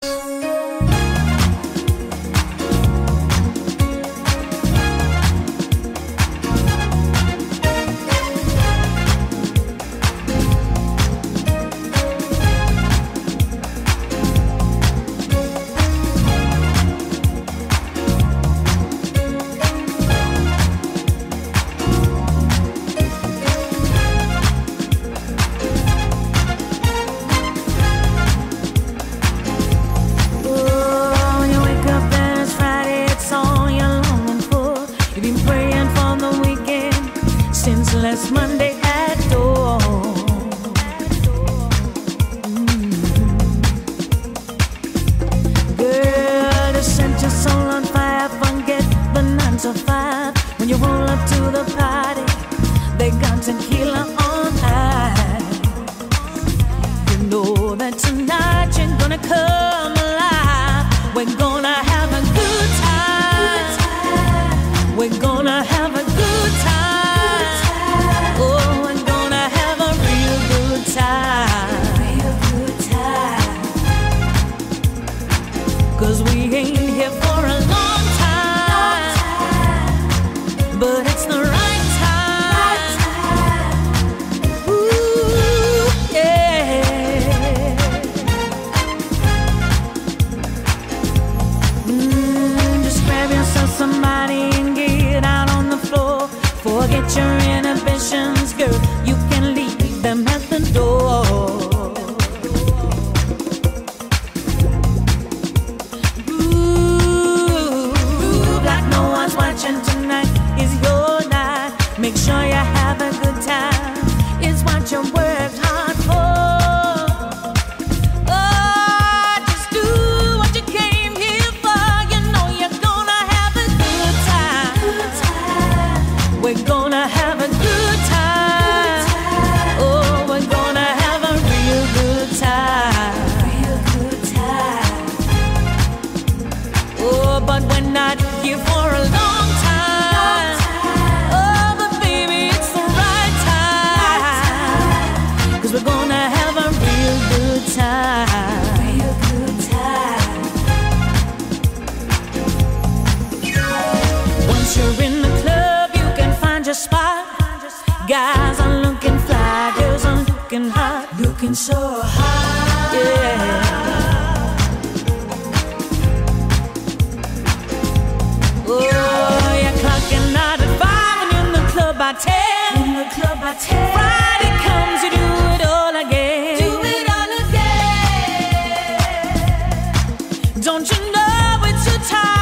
Last Monday at dawn. Girl, to set your soul on fire, forget the 9 to 5. When you roll up to the party, they got tequila on ice. You know that tonight you're gonna come alive. We're gonna have a good time. We're gonna have a good time. Cause we ain't here for a long time, but it's the right time. Ooh, yeah. Just grab yourself somebody and get out on the floor. Forget your inhibitions, girl, you can leave them at the door. Tonight is your night. Make sure you have a good time. It's what you worked hard for. Oh, just do what you came here for. You know you're gonna have a good time. We're gonna have a good time. Oh, we're gonna have a real good time. Oh, but we're not here for a long spot. Guys are looking fly, girls are looking hot, looking so hot, yeah. Oh, you're clocking out at 5 and in the club by 10. In the club by 10. Friday comes, you do it all again. Do it all again. Don't you know it's your time?